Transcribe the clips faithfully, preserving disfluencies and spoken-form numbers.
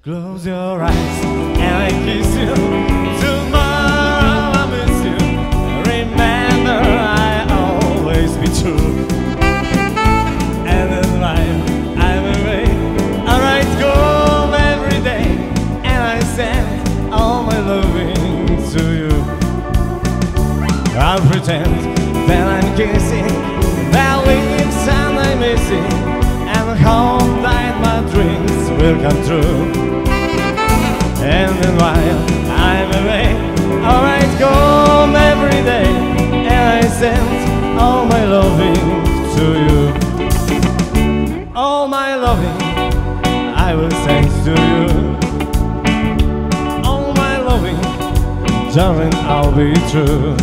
Close your eyes and I kiss you. Tomorrow I miss you. Remember, I always be true. And then while I'm away, I write home every day, and I send all my loving to you. I'll pretend that I'm kissing their lips and I'm missing, and hope that my dreams will come true. And then while I'm away, I write home every day, and I send all my loving to you. All my loving I will send to you. All my loving, darling, I'll be true.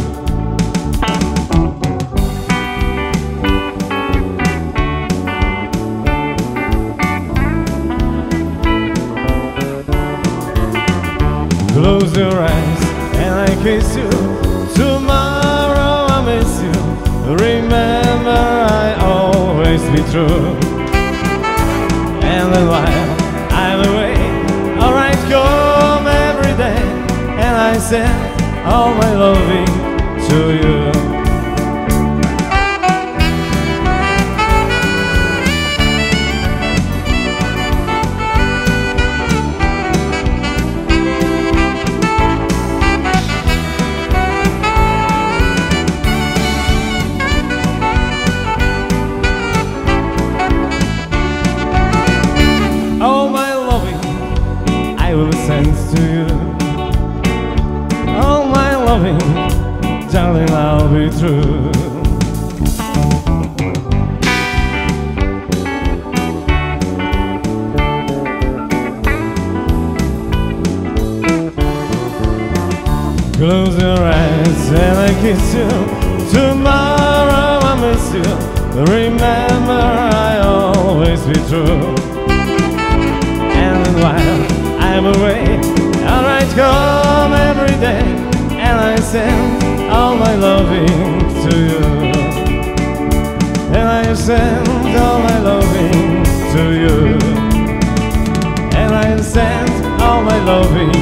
Close your eyes and I kiss you. Tomorrow I miss you. Remember, I always be true. And then while I'm away, I write home every day, and I send all my loving to you. I will send to you. All my loving, darling, I'll be true. Close your eyes and I kiss you. Tomorrow I miss you. Remember, I always be true. And then while I'm away, I write home every day, and I send all my loving to you. And I send all my loving to you. And I send all my loving